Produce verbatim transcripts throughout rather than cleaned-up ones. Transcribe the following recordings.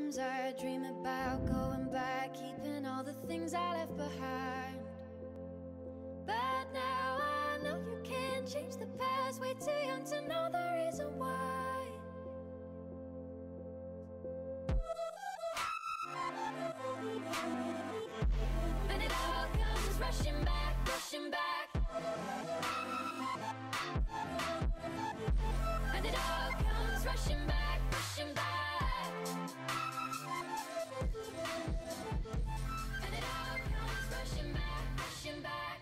Sometimes I dream about going back, keeping all the things I left behind. But now I know you can't change the past. Way too young to know the reason why. And it all comes rushing back, rushing back. And it all comes rushing back, rushing back. And it all comes rushing back, rushing back.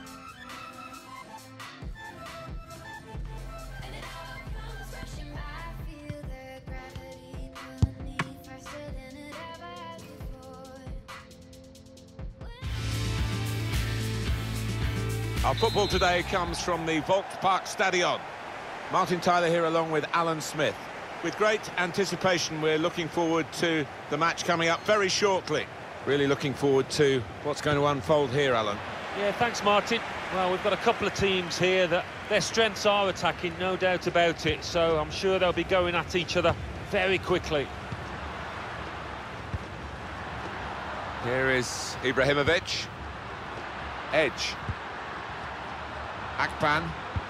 And it all comes rushing back. I feel the gravity pulling me faster than it ever has before. Our football today comes from the Volks Park Stadion. Martin Tyler here along with Alan Smith. With great anticipation, we're looking forward to the match coming up very shortly. Really looking forward to what's going to unfold here, Alan. Yeah, thanks, Martin. Well, we've got a couple of teams here that their strengths are attacking, no doubt about it. So I'm sure they'll be going at each other very quickly. Here is Ibrahimovic. Edge. Akpan.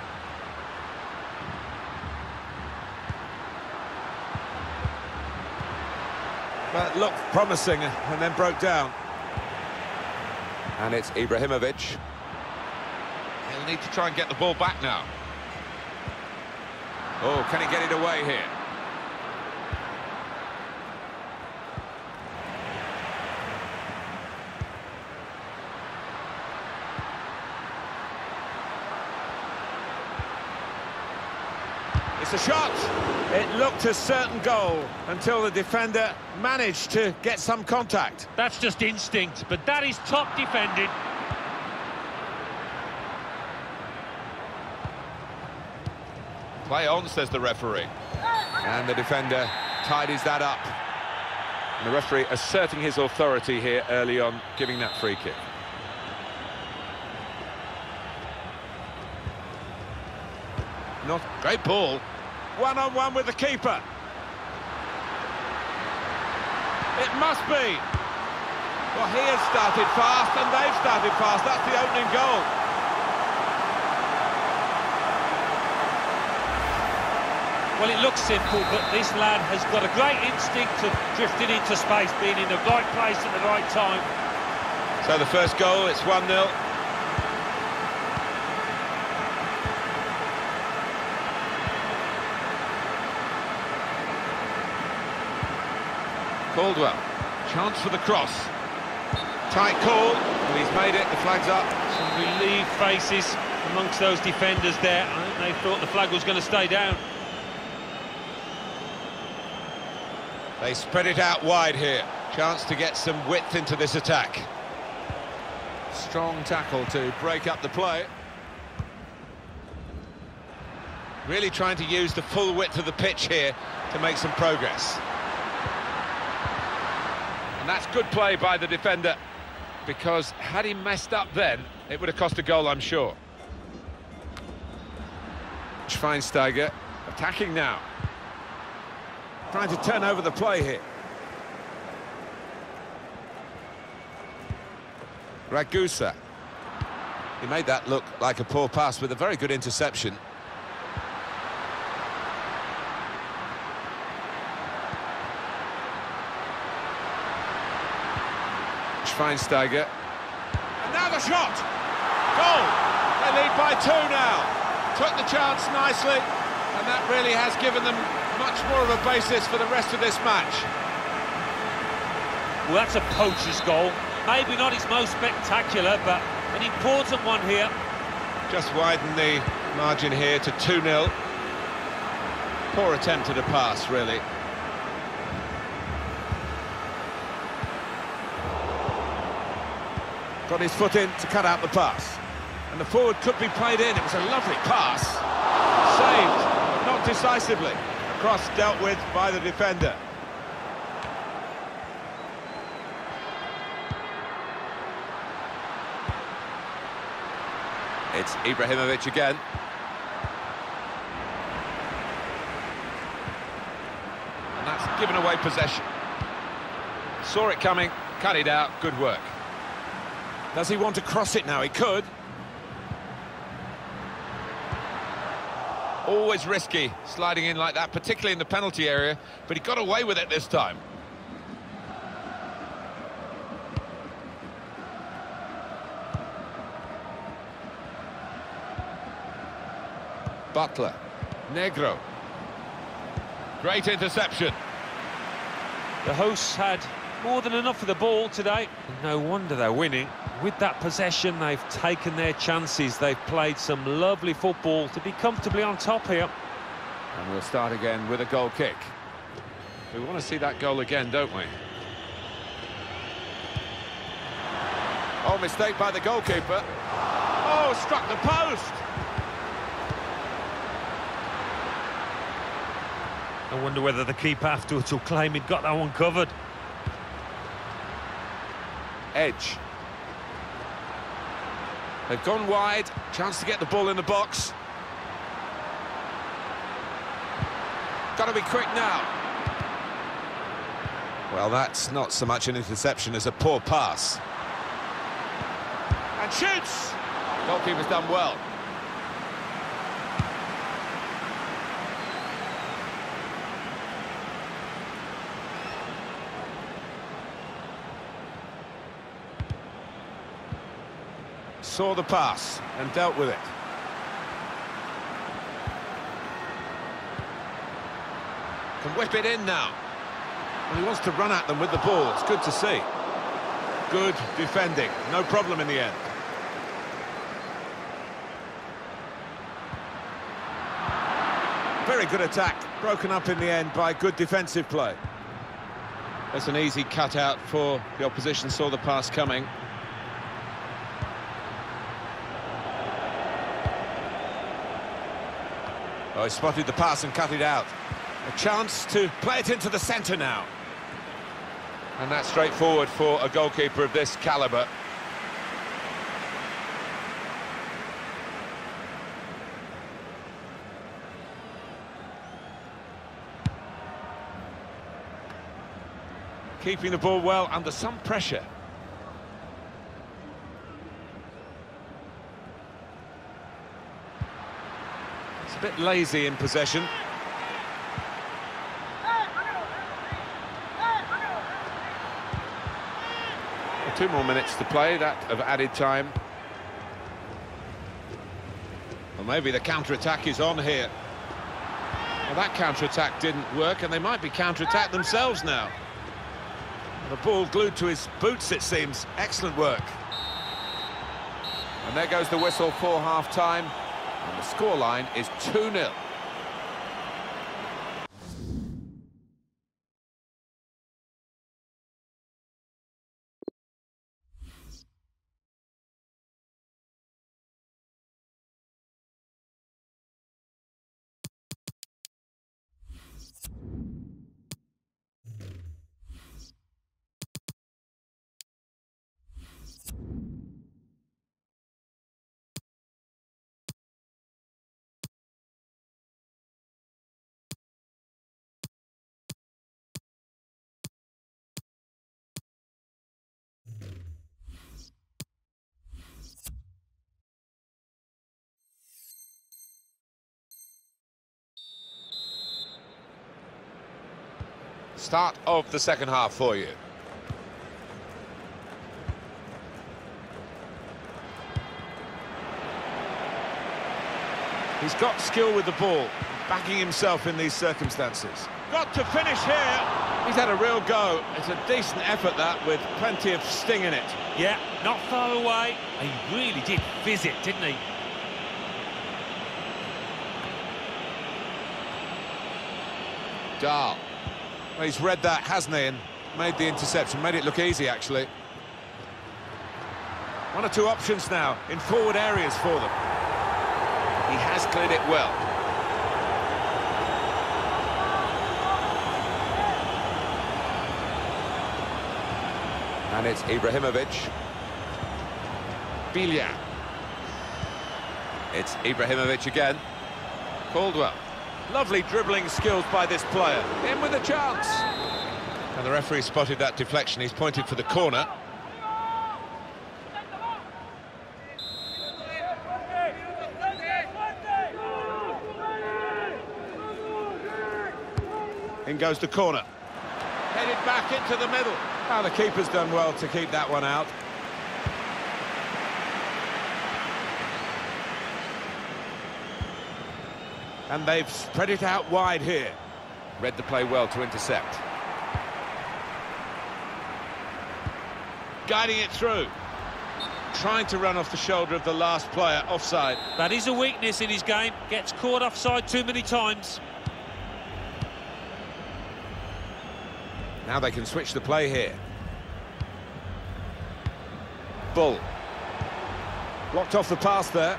But looked promising and then broke down. And it's Ibrahimovic. He'll need to try and get the ball back now. Oh, can he get it away here? It's a shot. It looked a certain goal until the defender managed to get some contact. That's just instinct, but that is top defending. Play on, says the referee. And the defender tidies that up. And the referee asserting his authority here early on, giving that free kick. Not great ball. One-on-one with the keeper. It must be. Well, he has started fast and they've started fast. That's the opening goal. Well, it looks simple, but this lad has got a great instinct of drifting into space, being in the right place at the right time. So the first goal, it's one nil. Caldwell, chance for the cross. Tight call, and he's made it, the flag's up. Some relieved faces amongst those defenders there. I think they thought the flag was going to stay down. They spread it out wide here. Chance to get some width into this attack. Strong tackle to break up the play. Really trying to use the full width of the pitch here to make some progress. And that's good play by the defender, because had he messed up then, it would have cost a goal, I'm sure. Schweinsteiger attacking now. Trying to turn over the play here. Ragusa. He made that look like a poor pass with a very good interception. Schweinsteiger. And now the shot! Goal! They lead by two now. Took the chance nicely, and that really has given them much more of a basis for the rest of this match. Well, that's a poacher's goal. Maybe not its most spectacular, but an important one here. Just widen the margin here to two nil. Poor attempt at a pass, really. Got his foot in to cut out the pass. And the forward could be played in. It was a lovely pass. Saved, but not decisively. Cross dealt with by the defender. It's Ibrahimovic again. And that's given away possession. Saw it coming, cut it out, good work. Does he want to cross it now? He could. Always risky, sliding in like that, particularly in the penalty area, but he got away with it this time. Butler. Negro. Great interception. The hosts had more than enough of the ball today, and no wonder they're winning. With that possession, they've taken their chances. They've played some lovely football to be comfortably on top here. And we'll start again with a goal kick. We want to see that goal again, don't we? Oh, mistake by the goalkeeper. Oh, struck the post. I wonder whether the keeper afterwards will claim he'd got that one covered. Edge. They've gone wide, chance to get the ball in the box. Got to be quick now. Well, that's not so much an interception as a poor pass. And shoots! Goalkeeper's done well. Saw the pass and dealt with it. Can whip it in now. Well, he wants to run at them with the ball. It's good to see. Good defending. No problem in the end. Very good attack. Broken up in the end by good defensive play. That's an easy cutout for the opposition. Saw the pass coming. Oh, he spotted the pass and cut it out. A chance to play it into the centre now. And that's straightforward for a goalkeeper of this calibre. Keeping the ball well under some pressure. A bit lazy in possession. Well, two more minutes to play, that of added time. Well, maybe the counter-attack is on here. Well, that counter-attack didn't work, and they might be counter-attacked themselves now. The ball glued to his boots, it seems. Excellent work. And there goes the whistle for half-time. And the scoreline is two nil. Start of the second half for you. He's got skill with the ball, backing himself in these circumstances. Got to finish here. He's had a real go. It's a decent effort, that, with plenty of sting in it. Yeah, not far away. He really did fizz it, didn't he? Dahl. Well, he's read that, hasn't he, and made the interception, made it look easy, actually. One or two options now in forward areas for them. He has cleared it well. And it's Ibrahimovic. Bilya. It's Ibrahimovic again. Caldwell. Lovely dribbling skills by this player. In with a chance. And the referee spotted that deflection. He's pointed for the corner. In goes the corner. Headed back into the middle. Oh, the keeper's done well to keep that one out. And they've spread it out wide here. Read the play well to intercept. Guiding it through. Trying to run off the shoulder of the last player, offside. That is a weakness in his game. Gets caught offside too many times. Now they can switch the play here. Bull. Blocked off the pass there.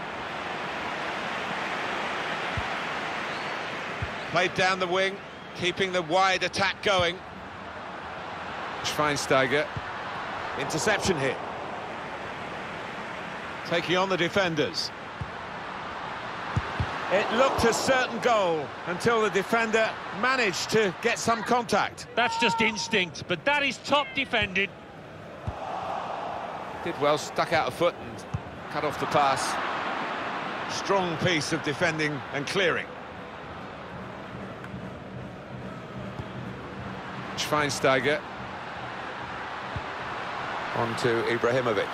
Played down the wing, keeping the wide attack going. Schweinsteiger. Interception here. Taking on the defenders. It looked a certain goal until the defender managed to get some contact. That's just instinct, but that is top defended. Did well, stuck out a foot and cut off the pass. Strong piece of defending and clearing. Schweinsteiger. On to Ibrahimovic.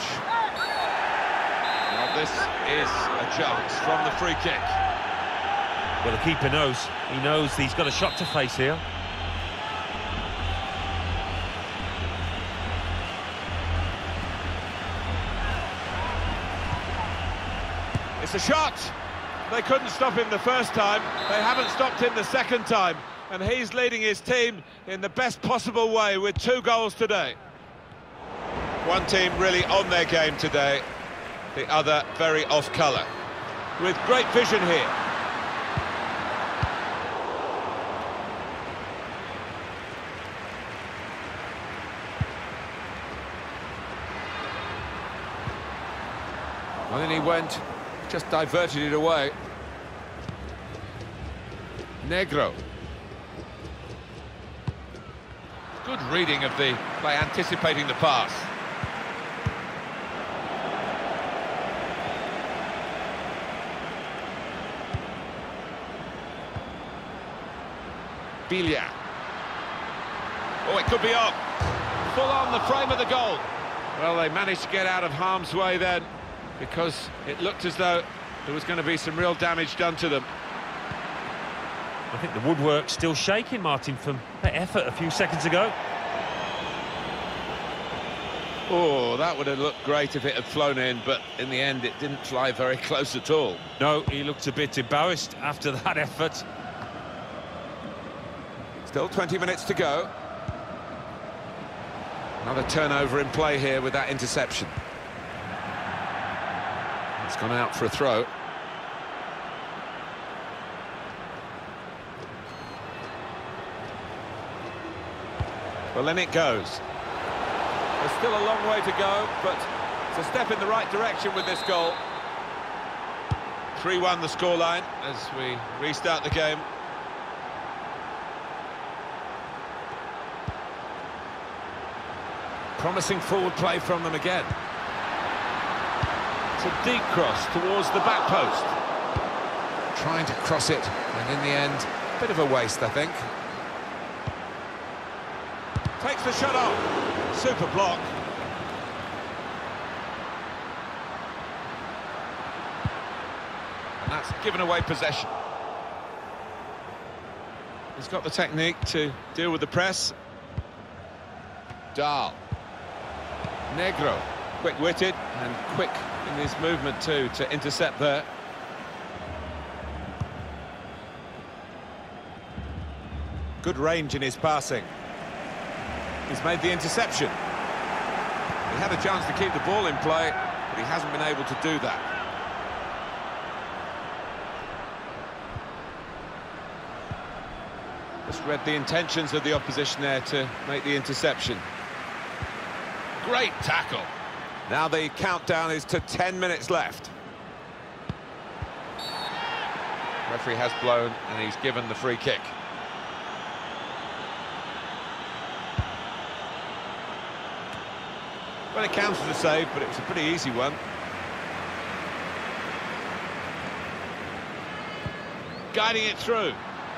Well, this is a chance from the free kick. Well, the keeper knows. He knows he's got a shot to face here. It's a shot. They couldn't stop him the first time. They haven't stopped him the second time. And he's leading his team in the best possible way with two goals today. One team really on their game today, the other very off colour. With great vision here. Well, then he went, just diverted it away. Negro. Good reading of the play, anticipating the pass. Bilia. Oh, it could be on. Full on the frame of the goal. Well, they managed to get out of harm's way then, because it looked as though there was going to be some real damage done to them. I think the woodwork's still shaking, Martin, from that effort a few seconds ago. Oh, that would have looked great if it had flown in, but in the end it didn't fly very close at all. No, he looked a bit embarrassed after that effort. Still twenty minutes to go. Another turnover in play here with that interception. It's gone out for a throw. Well, then it goes. There's still a long way to go, but it's a step in the right direction with this goal. three one the scoreline as we restart the game. Promising forward play from them again. It's a deep cross towards the back post. Trying to cross it, and in the end, a bit of a waste, I think. Takes the shot off. Super block. And that's given away possession. He's got the technique to deal with the press. Dahl. Negro. Quick-witted and quick in his movement too to intercept there. Good range in his passing. He's made the interception. He had a chance to keep the ball in play, but he hasn't been able to do that. Just read the intentions of the opposition there to make the interception. Great tackle. Now the countdown is to ten minutes left. Referee has blown and he's given the free kick. Well, it counts as a save, but it was a pretty easy one. Guiding it through.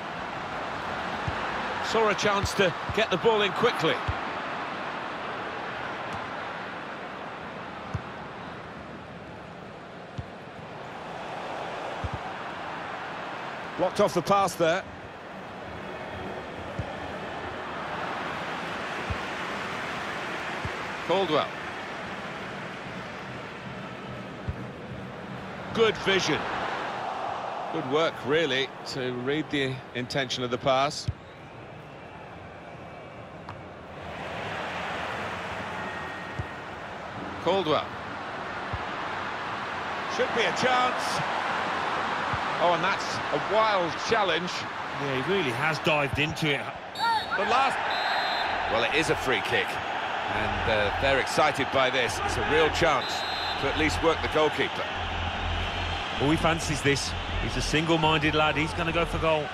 Saw a chance to get the ball in quickly. Blocked off the pass there. Caldwell. Good vision. Good work, really, to read the intention of the pass. Caldwell. Should be a chance. Oh, and that's a wild challenge. Yeah, he really has dived into it. The last... Well, it is a free kick. And uh, they're excited by this. It's a real chance to at least work the goalkeeper. Well, he fancies this. He's a single-minded lad. He's going to go for goal.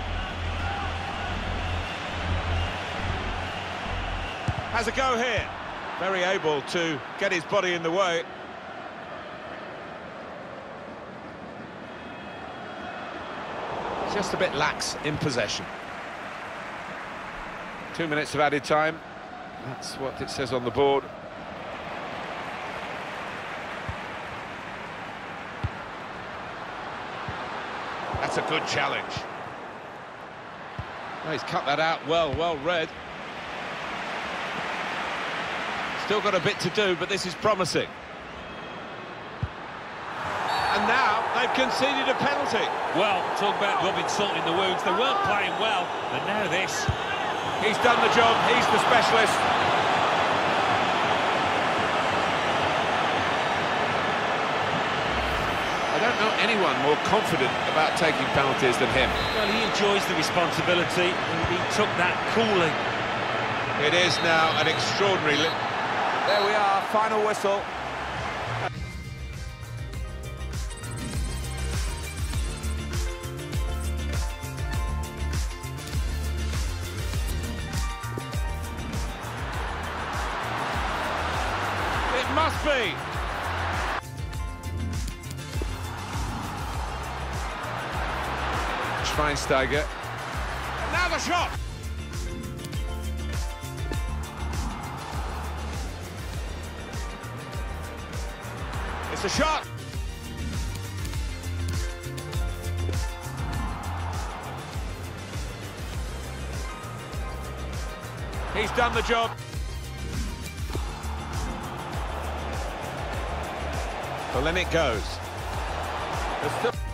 Has a go here. Very able to get his body in the way. Just a bit lax in possession. Two minutes of added time. That's what it says on the board. That's a good challenge. Oh, he's cut that out well, well read. Still got a bit to do, but this is promising. And now they've conceded a penalty. Well, talk about rubbing salt in the wounds. They weren't playing well, and now this. He's done the job, he's the specialist. I don't know anyone more confident about taking penalties than him. Well, he enjoys the responsibility, and he took that coolly. It is now an extraordinary... There we are, final whistle. It must be. Schweinsteiger. And now the shot. It's a shot. He's done the job. Well, then it goes. There's still